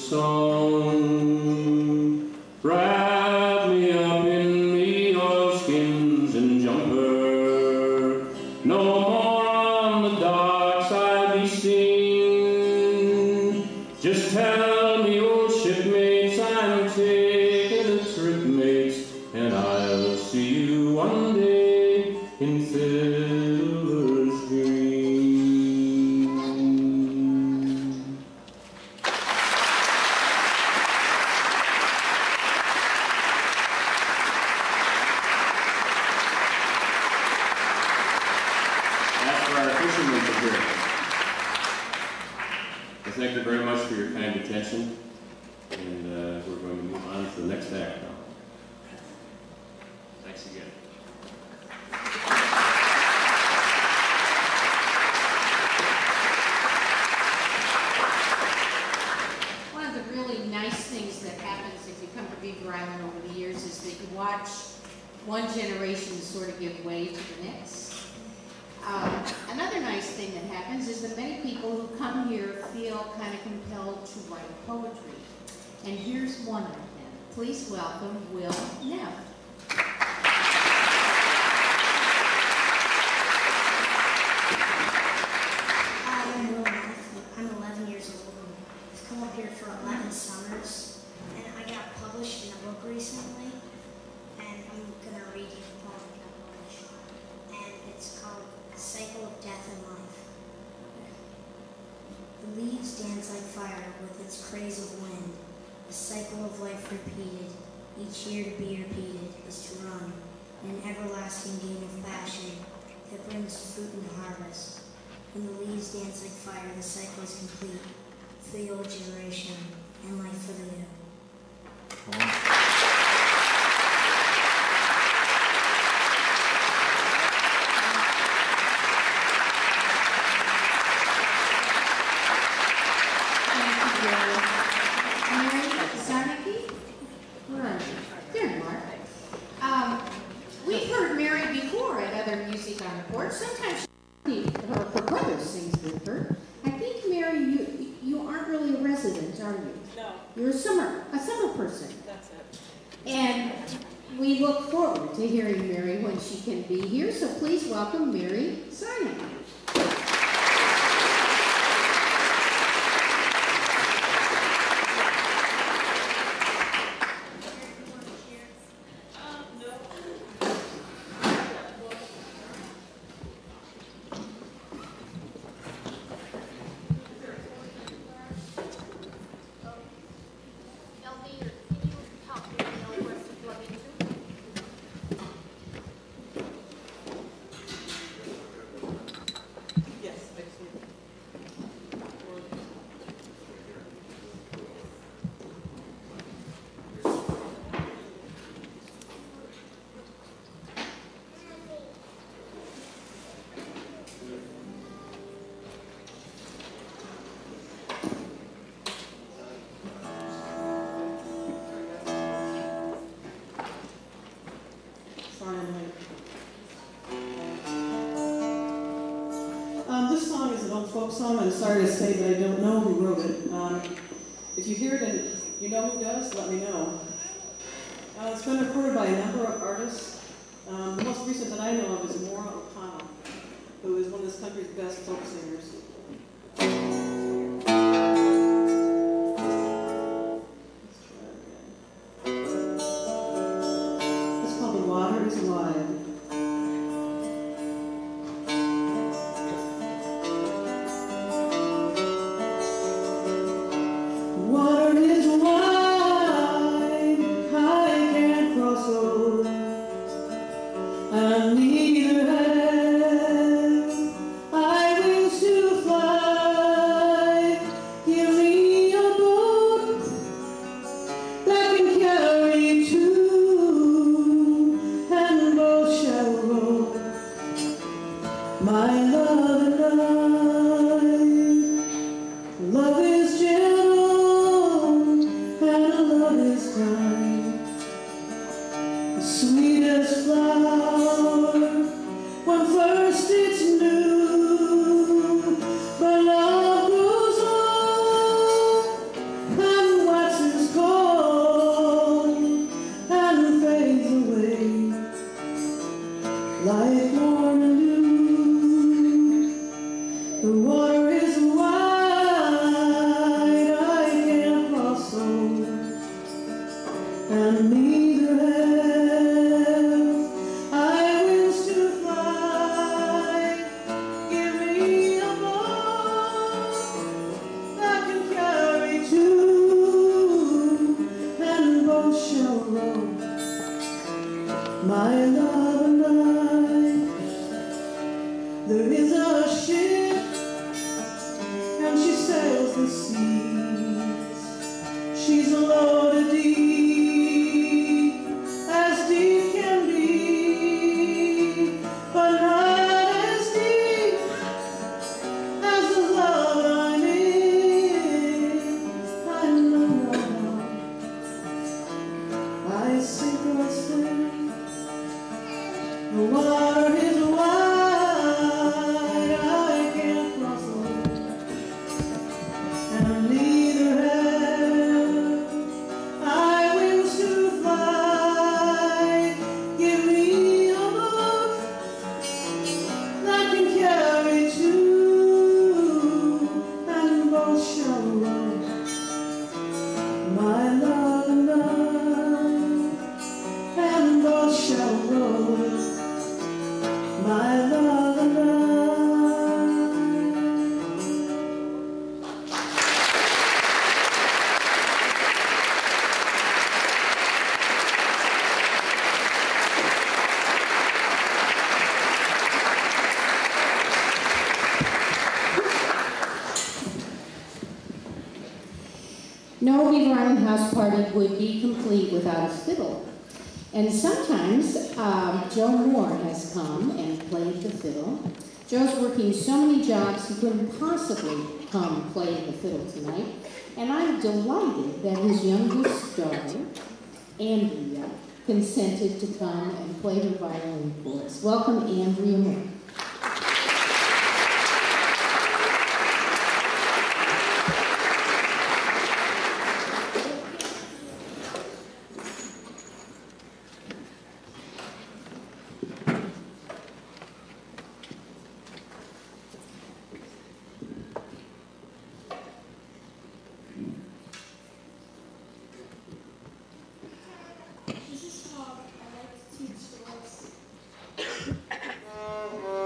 song. Wrap me up in me oilskins and jumper. No more on the docks I'll be seen. Just tell me, old shipmates, I'm taking a trip, mates, and I'll see you one day in Fiddler's Green. That's for our fishermen to hear. Well, thank you very much for your kind attention, and we're going to move on to the next act now. Thanks again. One of the really nice things that happens if you come to Beaver Island over the years is that you watch one generation sort of give way to the next. Another nice thing that happens is that many people who come here feel kind of compelled to write poetry. And here's one of them. Please welcome Will Neff. Hi, I'm Will Neff. I'm 11 years old. I've come up here for 11 summers, and I got published in a book recently, and I'm going to read you a poem I got published, and it's called A Cycle of Death and Life. The leaves dance like fire with its craze of wind, a cycle of life repeated, each year to be repeated, is to run, in an everlasting game of passion that brings fruit and harvest. When the leaves dance like fire, the cycle is complete for the old generation and life for the new. We've heard Mary before at other music on the porch. Sometimes her brother sings with her. I think, Mary, you aren't really a resident, are you? No. You're a summer person. That's it. And we look forward to hearing Mary when she can be here. So please welcome Mary Sarnak. This song is an old folk song. I'm sorry to say, but I don't know who wrote it. If you hear it and you know who does, let me know. It's been recorded by a number of artists. The most recent that I know of is Maura O'Connell, who is one of this country's best folk singers. It's called The Water is Wide. Water is wide, I can't cross over, and neither have I wings to fly. Give me a boat that can carry two, and both shall row. My love and I, love is gentle, and love is kind, the sweetest flower when first it's new, but love grows old and Light warm and blue, the water is wide, I can't cross over, and neither have I wings to fly. Give me a boat that can carry two, and both shall row. My love and I, there is a ship, and she sails the seas. She's loaded deep can be, but not as deep as the love I'm in. I know now, I sink or swim. The water is wide, I can't cross over, and neither have I wings to fly. Give me a boat that can carry two, and both shall row. My love and I, and both shall row. My love and I. No Beaver Island house party would be complete without a fiddle. And sometimes Joe Moore has come and played the fiddle. Joe's working so many jobs he couldn't possibly come play the fiddle tonight. And I'm delighted that his youngest daughter, Andrea, consented to come and play the violin for us. Welcome, Andrea Moore. This is Tom. I like to teach stories.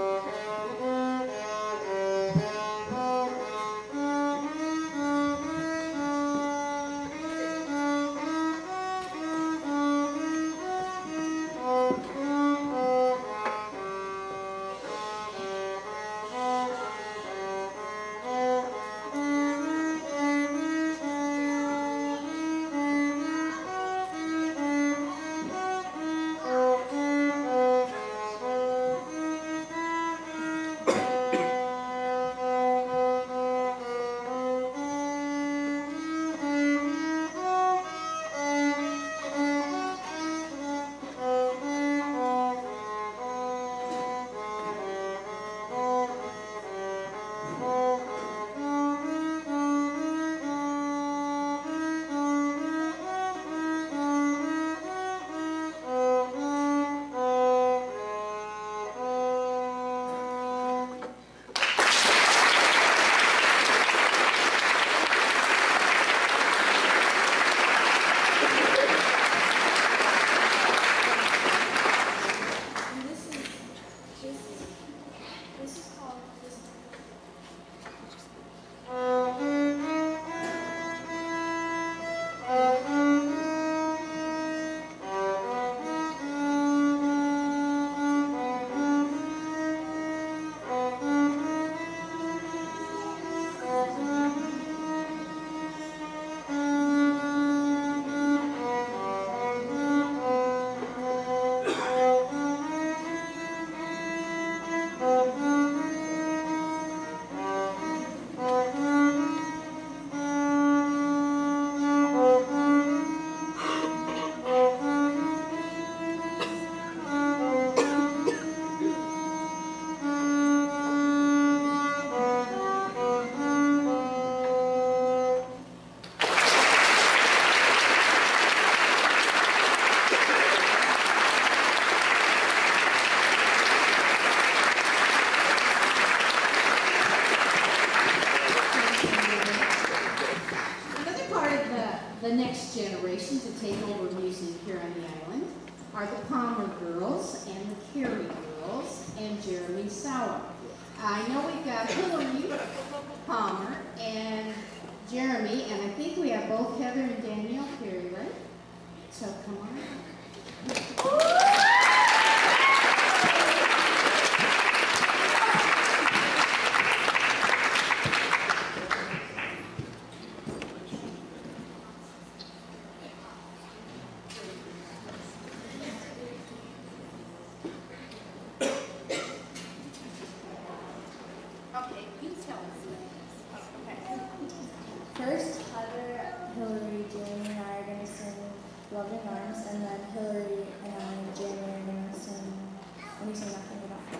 and Jeremy Sauer. I know we've got Hillary Palmer and Jeremy, and I think we have both Heather and Danielle Perry, right? So come on. Okay, you tell us. First, Heather, Hillary, Jamie, and I are going to sing Love in Arms, and then Hillary and I and Jamie are going to sing When You Say Nothing at All.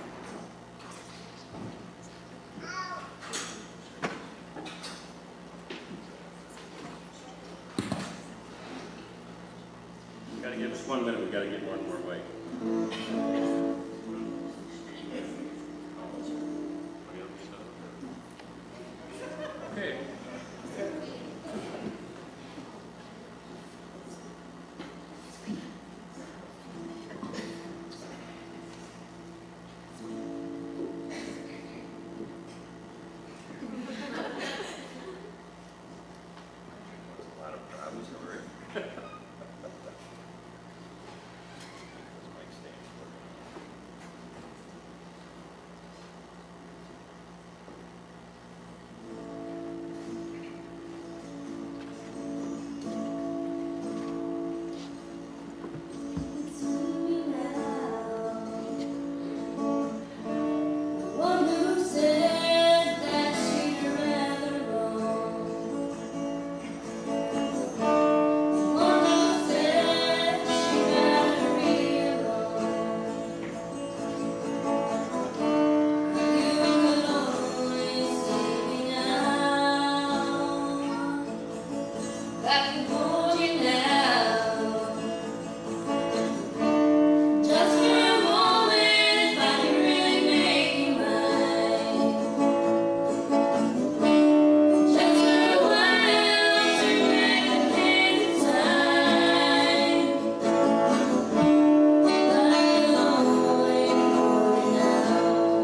You gotta give us 1 minute, we gotta get one more away. Okay. A lot of problems over here. One who said that she'd rather roam. One who said she'd rather be alone. You could only see me now. I can hold you now. Just for a moment, if I can really make you mine. Just for a while, turn back the hands of time. But I can only hold you now.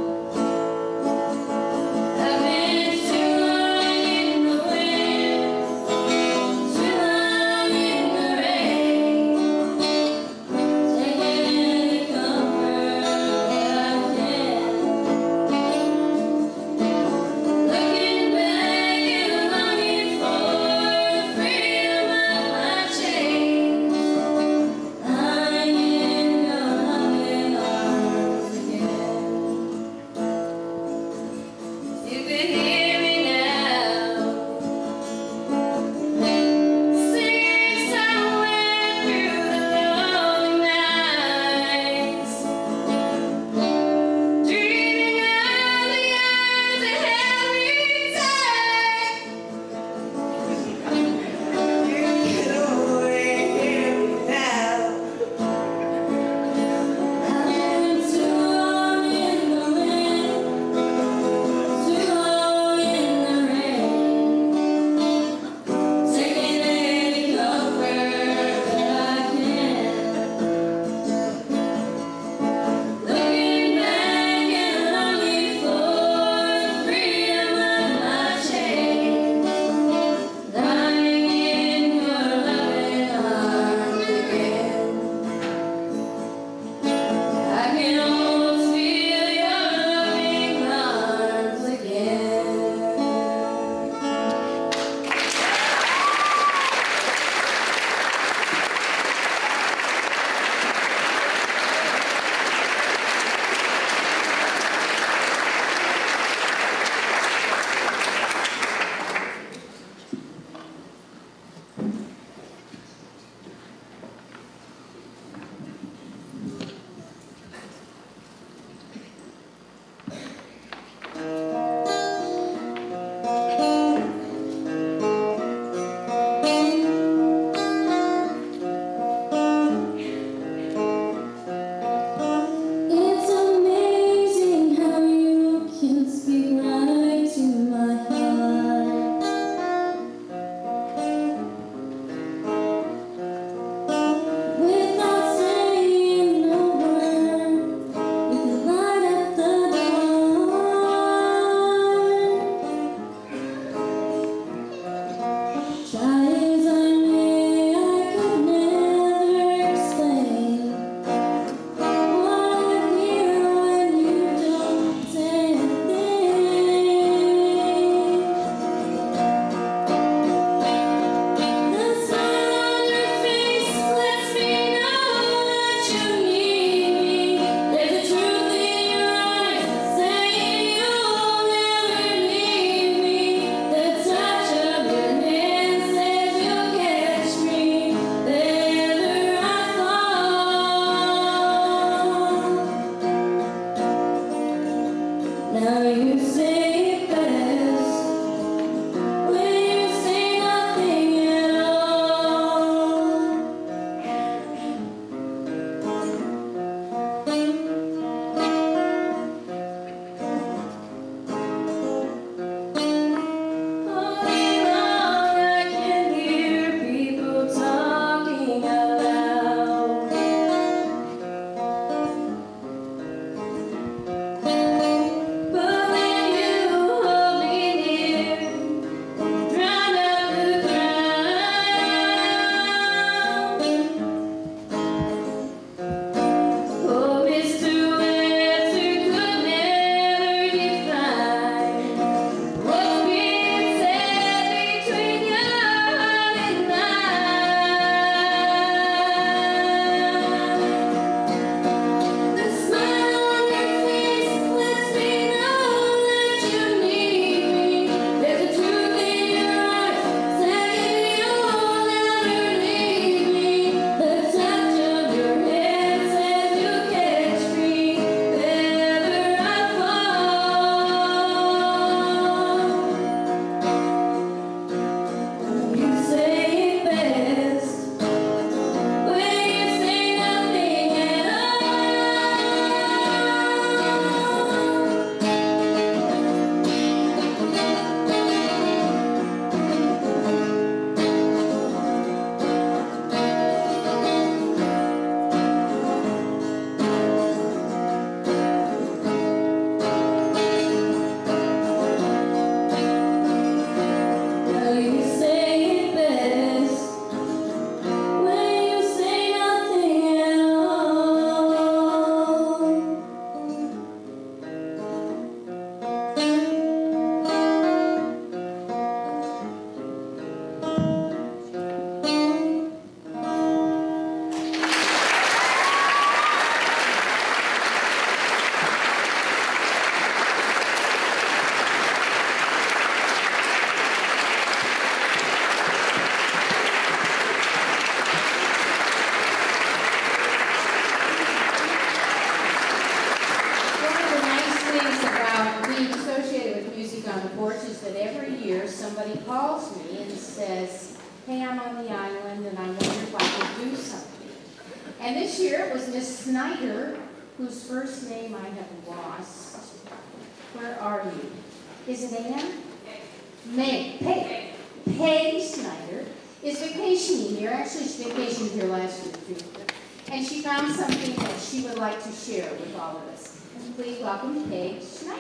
I've been too long in the wind, too long in the rain. Taking any comfort that I can. Looking back and longing for the freedom of my chains. Lying in your loving arms again. You could hear me now, singing somewhere through the lonely nights, dreaming of the arms that held me tight. You can always hear me now. I've been too long in the wind, too long in the rain. Taking any comfort that I can. Looking back and longing for the freedom of my chains. Lying in your loving arms again. I can almost feel your loving arms again. It's amazing how you can speak right to my heart. Without saying a word, you can light up the Now you say it best when you say nothing at all. All day long I can hear people talking out loud. But when you hold me near, drown out the crowd. Oh, Mr. Webster could never define what's being said between your heart and mine. The smile on your face lets me know that you need me. There's a truth in your eyes saying you'll never leave me. The touch of your hand says you'll catch me if ever I fall. You say it best when you say nothing at all. You say it best when you say nothing at all. One of the nice things about being associated with Music on the Porch is that every year somebody calls me and says, hey, I'm on the island and I wonder if I could do something. And this year it was Miss Snyder, whose first name I have lost. Where are you? Is it Ann? Meg. Peg Snyder is vacationing here. Actually, she vacationed here last year too. And she found something that she would like to share with all of us. And please welcome Peg Schneider.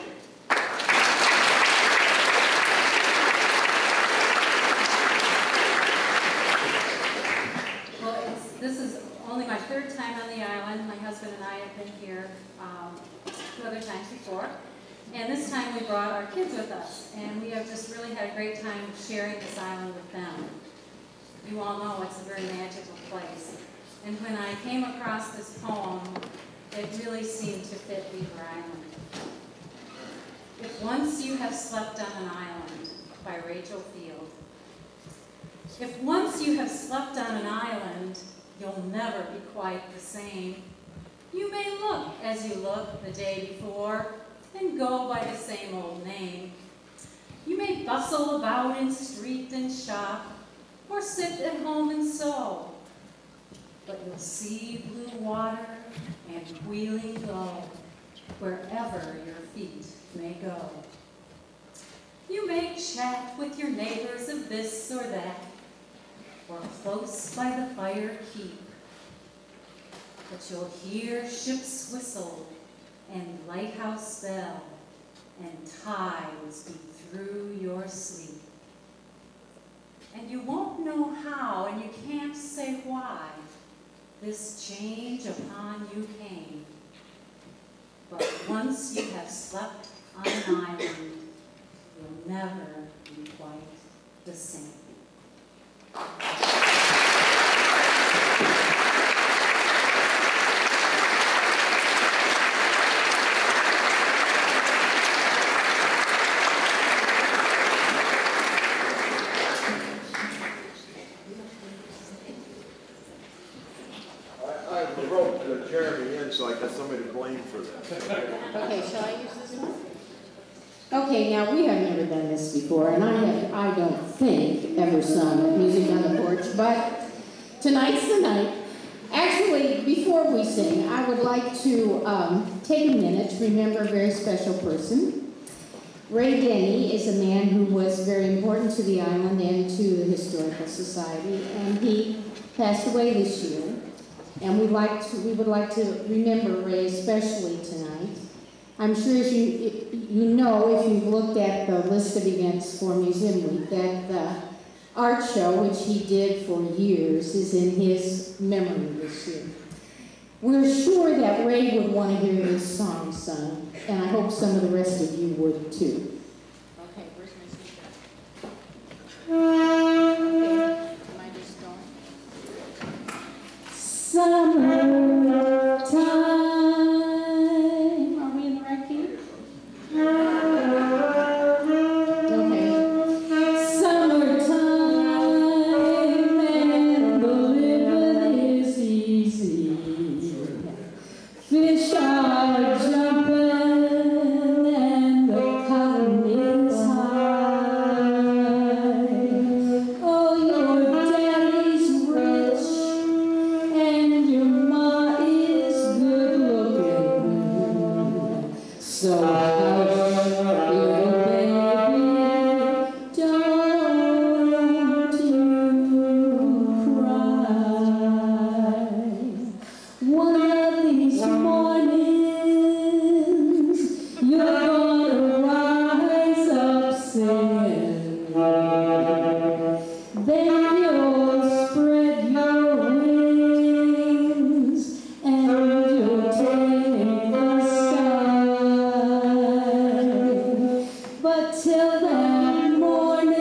Well, this is only my third time on the island. My husband and I have been here 2 other times before. And this time we brought our kids with us. And we have just really had a great time sharing this island with them. You all know it's a very magical place. And when I came across this poem, it really seemed to fit Beaver Island. If Once You Have Slept on an Island by Rachel Field. If once you have slept on an island, you'll never be quite the same. You may look as you looked the day before and go by the same old name. You may bustle about in street and shop or sit at home and sew. But you'll see blue water and wheeling go wherever your feet may go. You may chat with your neighbors of this or that, or close by the fire keep. But you'll hear ships whistle and lighthouse bell and tides beat through your sleep. And you won't know how and you can't say why this change upon you came. But once you have slept on an island, you'll never be quite the same. I wrote Jeremy in so I got somebody to blame for this. Okay, shall I use this one? Okay, now we have never done this before, and I don't think, ever sung music on the porch, but tonight's the night. Actually, before we sing, I would like to take a minute to remember a very special person. Ray Denny is a man who was very important to the island and to the Historical Society, and he passed away this year. And we would like to remember Ray especially tonight. I'm sure as you know, if you've looked at the list of events for Museum Week, that the art show, which he did for years, is in his memory this year. We're sure that Ray would want to hear his song sung, and I hope some of the rest of you would too. Okay, where's my speaker? Okay, am I just going? Summertime. Are we in the right key? Okay. Summertime and the living is easy. Fish are jumping and the cotton is high. Oh, your daddy's rich and your ma is good looking. So hush, little baby, don't you cry. One of these mornings, you're gonna rise up singing. Then you'll spread your wings and you'll take the sky. But till that morning,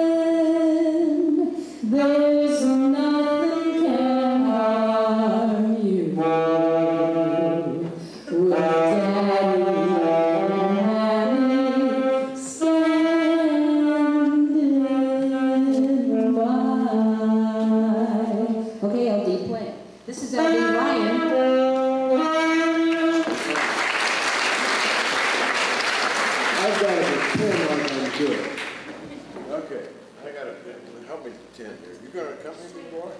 there's nothing can harm you. With Daddy and Mommy standing by. Okay, LD, play. This is LD Ryan. I've got to pretend like I'm good. Okay, I got to help me pretend here. You going to accompany me, boy?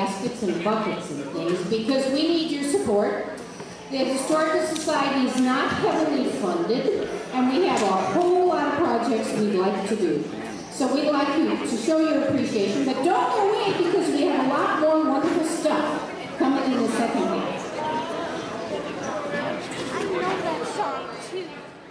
baskets and buckets and things because we need your support. The Historical Society is not heavily funded, and we have a whole lot of projects we'd like to do. So we'd like you to show your appreciation, but don't go away because we have a lot more wonderful stuff coming in the second half. I know that song too.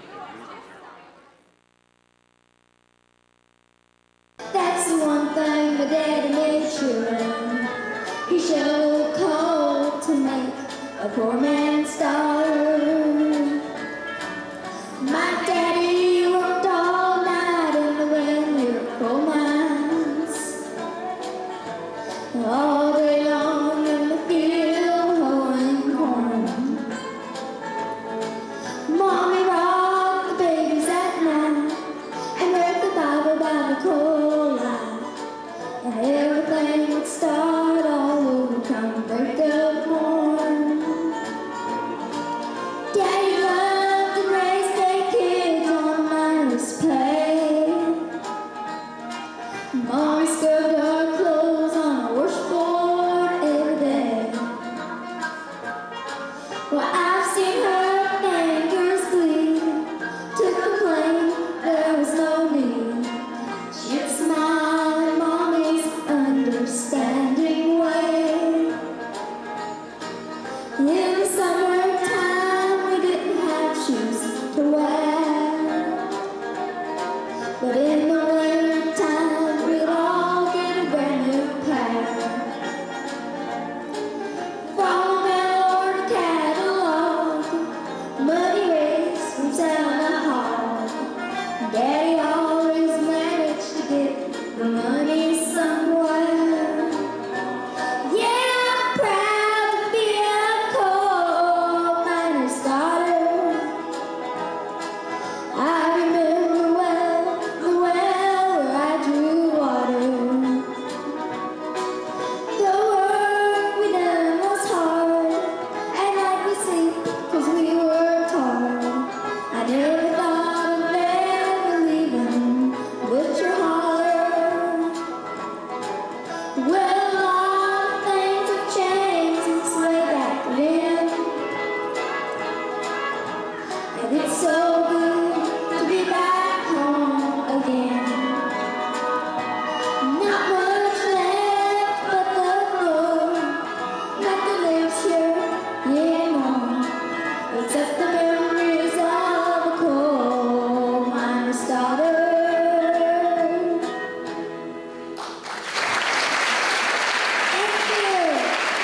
That's the one thing my daddy made sure of. He sure called to make a poor man's daughter. My daddy worked all night in the rain coal mines, all day long in the field hoeing corn. Mommy rocked the babies at night and read the Bible by the coal line, and everything would start all over come break of morn. Daddy loved to raise their kids on a miner's pay. Mommy scrubbed our clothes on a washboard every day. Well, I've seen her fingers bleed to complain there was no need. She'd smile in Mommy's understanding way. In the summertime we didn't have shoes to wear, but in the wintertime we'd all get a brand new pair. From a mail order catalog, money raised from selling a hog. Daddy always managed to get the money somewhere. Yeah, I'm proud to be a coal miner's daughter. I remember well the well where I drew water. The work we done was hard, and night we sleep 'cause we worked hard. I never thought of ever leaving Butcher Holler. Well, a lot of things have changed since way back then, and it's so good to be back home again. Not much left but the floor, nothing lives here anymore, except the memories of a coal miner's daughter. Thank you.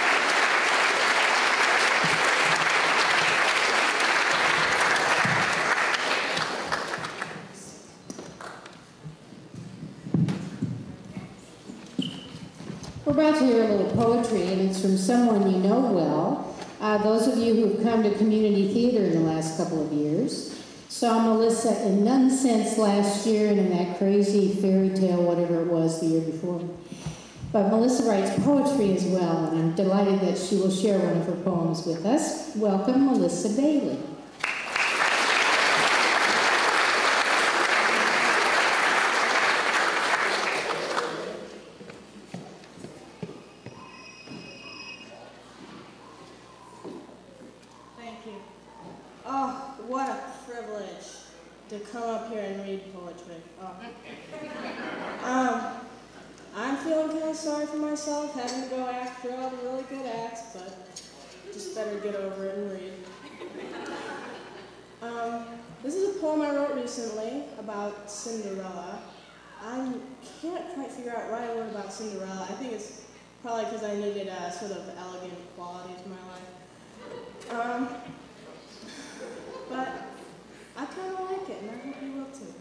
We're about to hear a little poetry, and it's from someone you know well. Those of you who've come to community theater in the last couple of years saw Melissa in Nonsense last year and in that crazy fairy tale, whatever it was, the year before. But Melissa writes poetry as well, and I'm delighted that she will share one of her poems with us. Welcome, Melissa Bailey. Thank you. Oh, what a privilege to come up here and read poetry. I'm feeling kind of sorry for myself, having to go act through all the really good acts, but just better get over it and read. This is a poem I wrote recently about Cinderella. I can't quite figure out why I wrote about Cinderella. I think it's probably because I needed a sort of elegant quality to my life. But I kind of like it, and I hope you will too.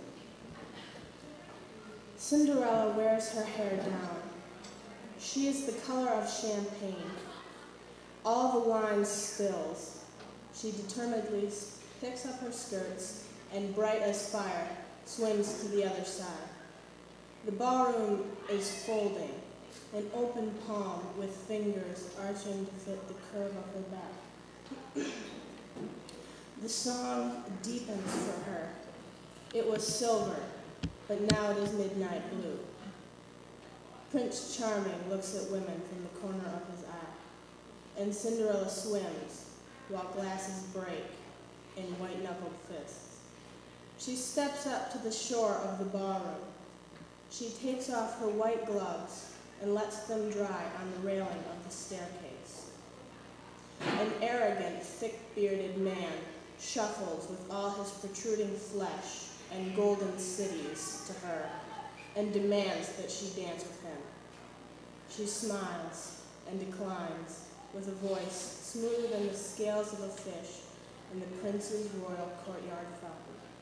Cinderella wears her hair down. She is the color of champagne. All the wine spills. She determinedly picks up her skirts and, bright as fire, swings to the other side. The ballroom is folding, an open palm with fingers arching to fit the curve of her back. The song deepens for her. It was silver, but now it is midnight blue. Prince Charming looks at women from the corner of his eye, and Cinderella swims while glasses break in white-knuckled fists. She steps up to the shore of the ballroom. She takes off her white gloves and lets them dry on the railing of the staircase. An arrogant, thick-bearded man shuffles with all his protruding flesh and golden cities to her and demands that she dance with him. She smiles and declines with a voice smoother than the scales of a fish in the prince's royal courtyard fountain.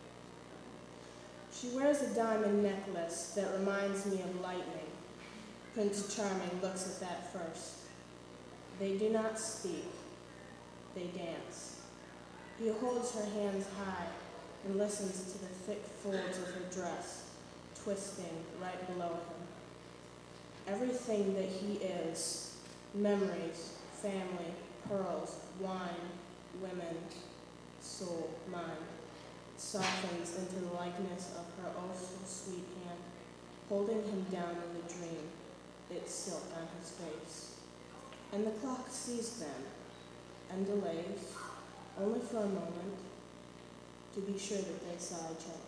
She wears a diamond necklace that reminds me of lightning. Prince Charming looks at that first. They do not speak. They dance. He holds her hands high and listens to the thick folds of her dress, twisting right below him. Everything that he is, memories, family, pearls, wine, women, soul, mind, softens into the likeness of her oh so sweet hand, holding him down in the dream, its silk on his face. And the clock sees them and delays, only for a moment, to be sure that they saw each other.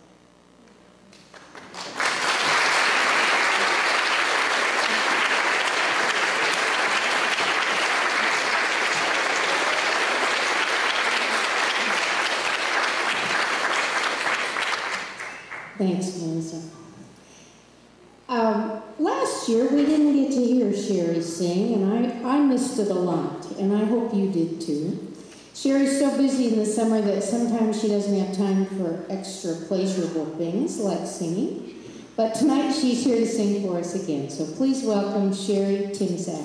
Thanks, Melissa. Last year, we didn't get to hear Sherry sing, and I missed it a lot, and I hope you did too. Sherry's so busy in the summer that sometimes she doesn't have time for extra pleasurable things like singing, but tonight she's here to sing for us again, so please welcome Sherry Timzak.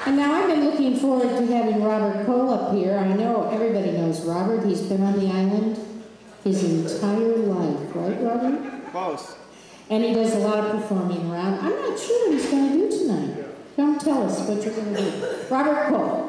And now I've been looking forward to having Robert Cole up here. I know everybody knows Robert. He's been on the island his entire life, right, Robert? Close. And he does a lot of performing around. I'm not sure what he's going to do tonight. Don't tell us what you're going to do. Robert Cole.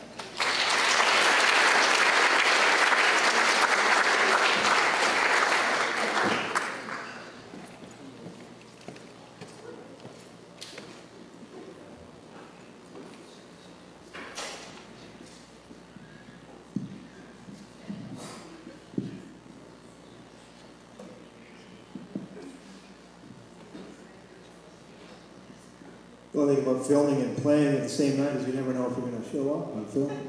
The only thing about filming and playing at the same night is you never know if you're going to show up on film.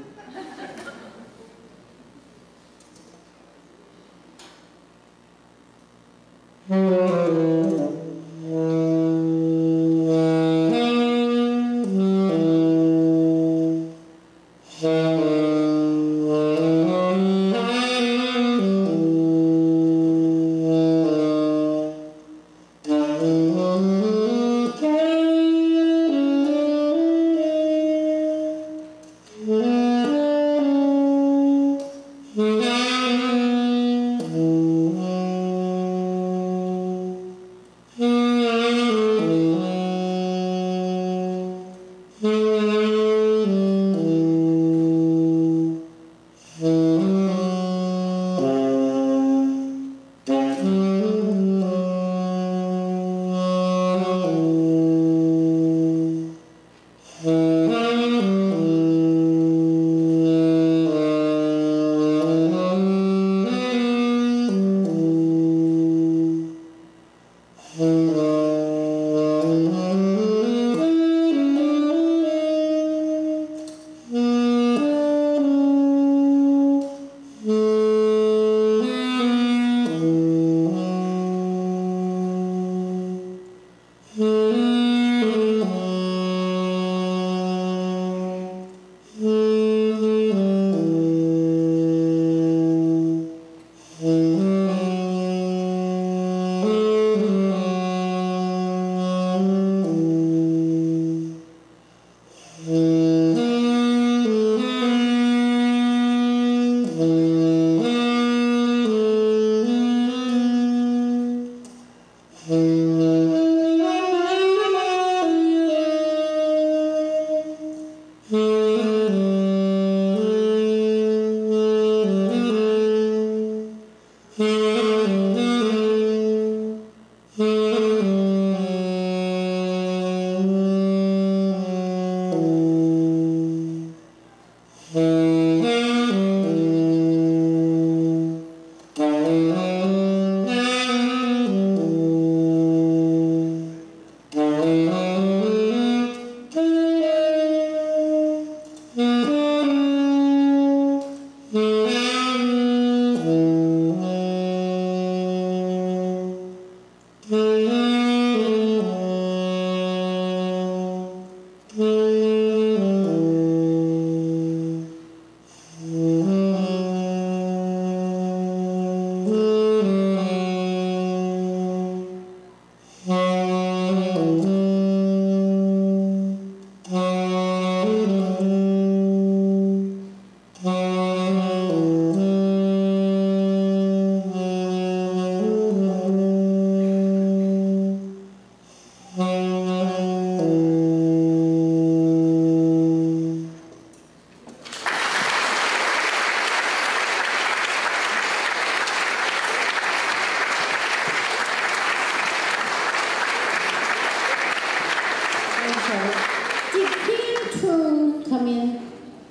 Did King Troon come in?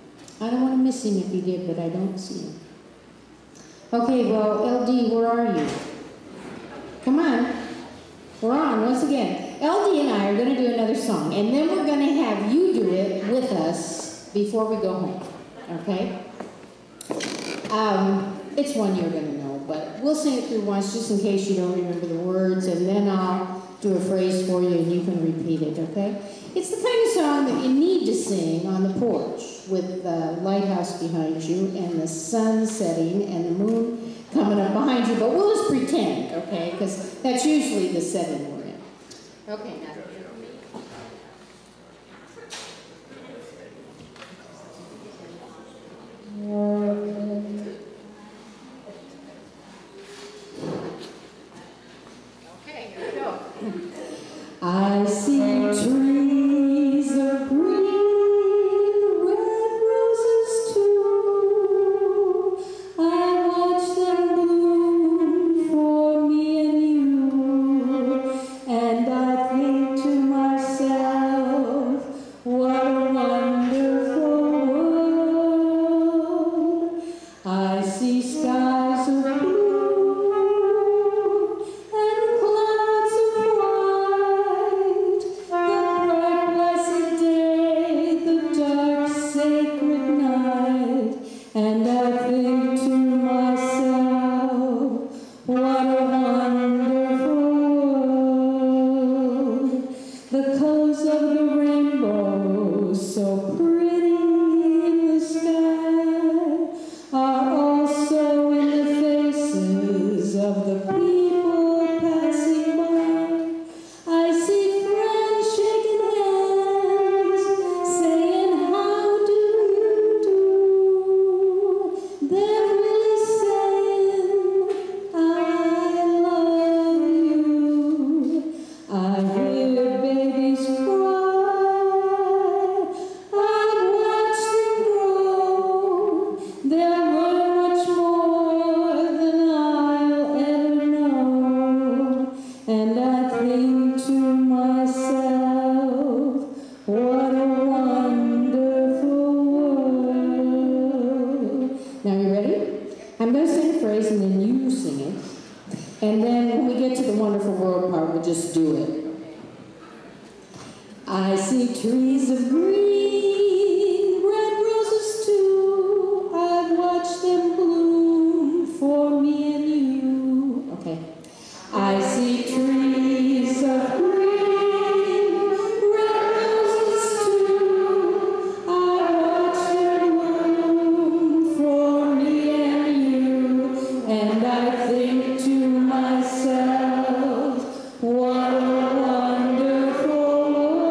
I don't want to miss him if he did, but I don't see him. Okay, well, LD, where are you? Come on. We're on once again. LD and I are going to do another song, and then we're going to have you do it with us before we go home. Okay? It's one you're going to know, but we'll sing it through once just in case you don't remember the words, and then I'll do a phrase for you and you can repeat it, okay? It's the kind of song that you need to sing on the porch with the lighthouse behind you and the sun setting and the moon coming up behind you, but we'll just pretend, okay? Because that's usually the setting we're in. Okay, now. I see trees of green, red roses too. I watch them bloom for me and you, and I think to myself, what a wonderful world. I see skies of blue and clouds of white, the bright blessed day, the dark sacred night, and I think to myself, what a wonderful world. The colors of the rainbow, so pretty in the sky, are also in the faces of the people passing by. I see friends shaking hands, saying, how do you do? They're really saying, I love you. I hear babies cry, I've watched them grow. They'll learn much more than I'll ever know. And I think to myself, what a wonderful world. Now you ready? I'm going to sing a phrase and then you sing it. And then when we get to the wonderful world part, we'll just do it. I see trees of green, red roses too. I've watched them bloom for me and you. Okay. I see trees of green, red roses too. I've watched them bloom for me and you. And I think to myself, what a wonderful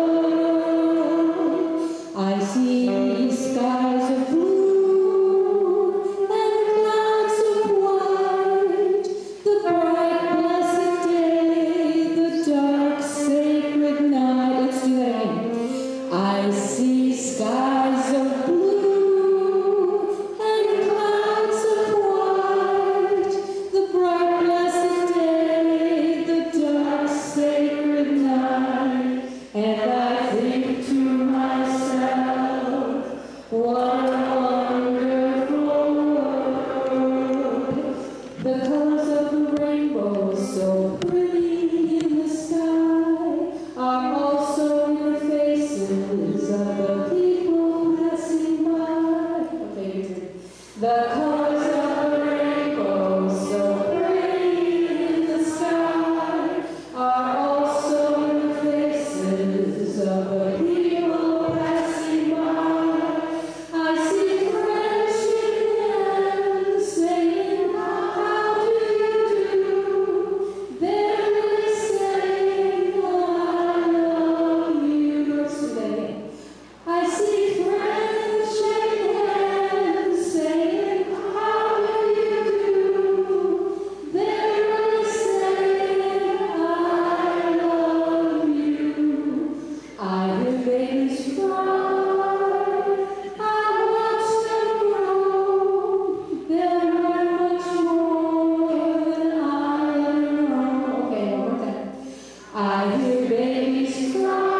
world. I see skies of blue and clouds of white, the bright blessed day, the dark sacred night. Let's do that again. I see skies of blue and clouds of white, the bright blessed day, the dark sacred night, and I think to myself, what a wonderful world. The colors of the rainbow, so pretty in the sky, are also in the faces of the people passing by. Okay, your turn. The colors of the rainbow, so pretty in the sky, are also in the faces of the people passing by. I see friends shaking hands, saying, how do you do? They're really saying, I love you. Let's do that again. I see friends shaking hands, saying, how do you do? They're really saying, I love you. I hear babies cry, I watch them grow. They'll learn much more than I'll ever know. Okay, one more time. I hear babies cry.